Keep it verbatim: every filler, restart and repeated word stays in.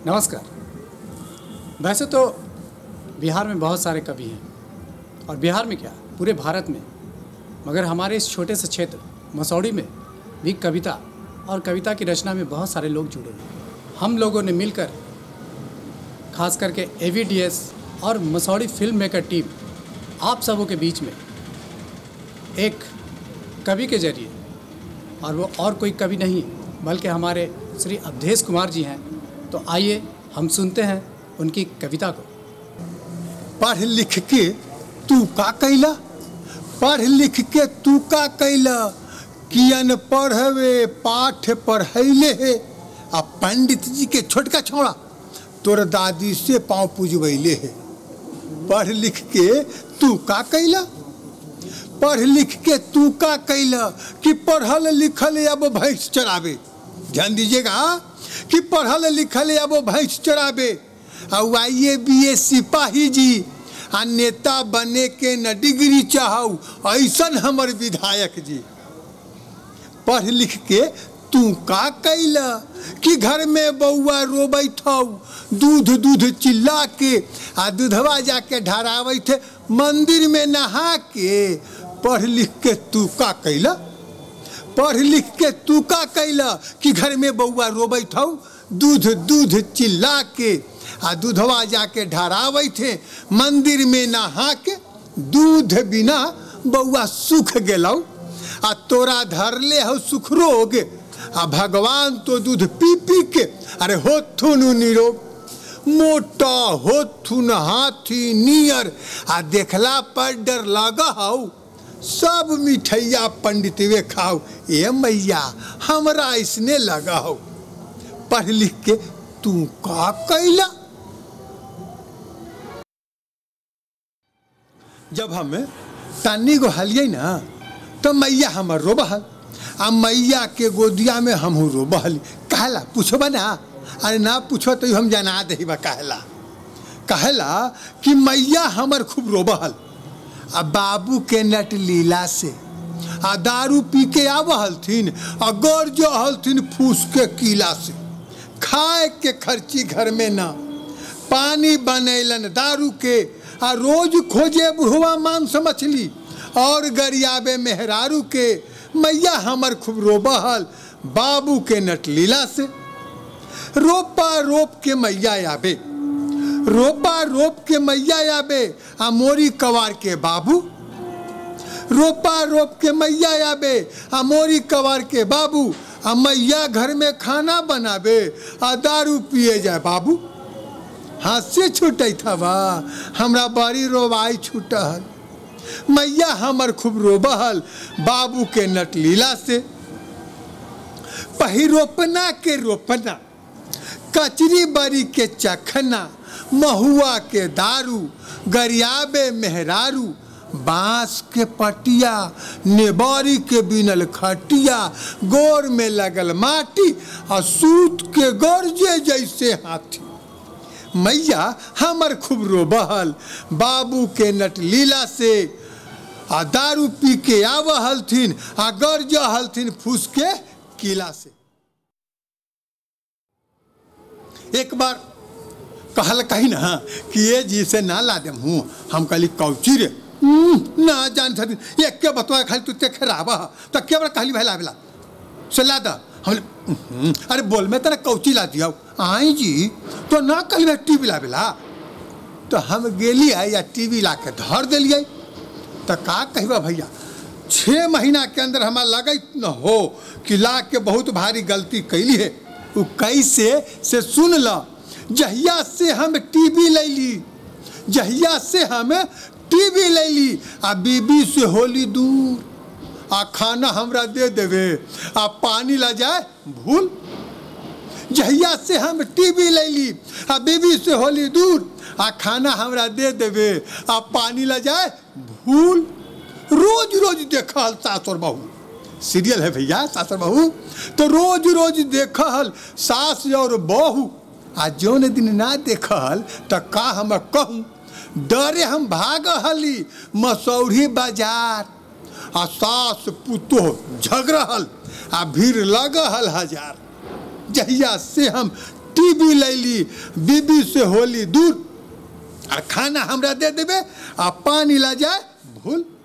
नमस्कार। वैसे तो बिहार में बहुत सारे कवि हैं, और बिहार में क्या पूरे भारत में, मगर हमारे इस छोटे से क्षेत्र मसौढ़ी में भी कविता और कविता की रचना में बहुत सारे लोग जुड़े हैं। हम लोगों ने मिलकर खास करके ए वी डी एस और मसौढ़ी फिल्म मेकर टीम आप सबों के बीच में एक कवि के जरिए, और वो और कोई कवि नहीं बल्कि हमारे श्री अवधेश कुमार जी हैं। तो आइए हम सुनते हैं उनकी कविता को। पढ़ लिख के तू का कैला, पढ़ लिख के तू का कैला, कियन पढ़वे पाठ पढ़ैले है। आ पंडित जी के छोटका छोड़ा तोर दादी से पाँव पूजवैले है। पढ़ लिख के तू का कैला, पढ़ लिख के तू का कैला कि पढ़ल लिखल अब भैंस चरावे। ध्यान दीजिएगा कि पढ़ल लिखल अब भैंस चरावे। और आइए बी ए सिपाही जी आ नेता बने के न डिग्री चाहू, ऐसन हमर विधायक जी। पढ़ लिख के तू का कैला कि घर में बउआ रोबैत हौ, दूध दूध चिल्ला के आ दूधवा जाके ढारावे थे मंदिर में नहा के। पढ़ लिख के तू का कैला, पढ़ लिख के तू का कैला कि घर में बउआ रोबैत हौ, दूध दूध चिल्ला के आ दूधवा जाके ढारावे थे मंदिर में नहा के। दूध बिना बउआ सूख गेलौ आ तोरा धरले हो सुख रोग, आ भगवान तो दूध पी पी के अरे होथुन निरोग। मोटा होथुन हाथी नियर आ देखला पर डर लगा हौ, सब मिठैया पंडितवे खाओ। ए मैया हमरा इसने लगा हो। पढ़ लिख के तू का कैला। जब हम तन्नी गो हलियै ना तो मैया हमर रोबहल, आ मैया के गोदिया में हम रोबहल। कहला पूछबा ना, अरे ना पूछो तो हम जना देबा। कहला कहला कि मैया हमर खूब रोबहल, आ बाबू के नट लीला से आ दारू पी के आवहलथिन आ गौर जो हलथिन फूस के कीला से। खाए के खर्ची घर में ना, पानी बनैलन दारू के, आ रोज खोजे बुढ़वा मांस मछली और गरियाबे मेहरारू के। मैया हमर खूब रोबहल बाबू के नट लीला से। रोपा रोप के मैया आबे, रोपा रोप के मैया आबे आ मोरी कवार के बाबू। रोपा रोप के मैया आबे आ मोरी कवार के बाबू। आ मैया घर में खाना बनाबे आ दारू पिए जाए बाबू। हाथ से छूटे था बा हमरा बड़ी रोवाई छूटल। मैया हमर खूब रोबहल बाबू के नट लीला से। पही रोपना के रोपना, कचरी बरी के चखना, महुआ के दारू, गरियाबे मेहरारू, बांस के पटिया, नेबारी के बिनल खटिया, गोर में लगल माटी और सूत के गरजे जैसे हाथी। मैया हमर खूब रोबहल बाबू के नट लीला से। आ दारू पी के आवहलथिन आ गरज हलथिन फूस के किला से। एक बार कहल कही ना कि ये जी से ना ला दे हूँ। हम कहली कौची रे ना जान छथिन, एक के बतवा खाली तू ते खराब तो के बार कहली भैला भेला से ला दा। हम अरे बोल में तेरा कौची ला दिया आई जी तो ना कहली टीवी ला बेला। तो हम गेली है या टीवी ला के धर दिलिए। तो का कहबा भैया, छः महीना के अंदर हमारा लगत न हो कि ला के बहुत भारी गलती कैली है। वो कैसे से सुन ला। जहिया से हम टीवी ले ली, जहिया से हम टीवी ले ली आ बीबी से होली दूर। आ खाना हमरा दे देवे आ पानी ला जाए भूल। जहिया से हम टीवी ले ली आ बीबी से होली दूर, आ खाना हमरा दे देवे आ पानी ला जाए भूल। रोज रोज देखल सास और बहू सीरियल है भैया, सास और बहू। तो रोज रोज देखल सास और बहू। आ जौन दिन ना देखल तो का हम कहूँ। डरे हम भाग हली मसौढ़ी बाजार। आ सास पुतोह झगड़ल आ भीड़ लगल हजार। जहिया से हम टीवी लैली, बीबी से होली दूर, आ खाना हमरा दे देबे आ पानी ला जाए भूल।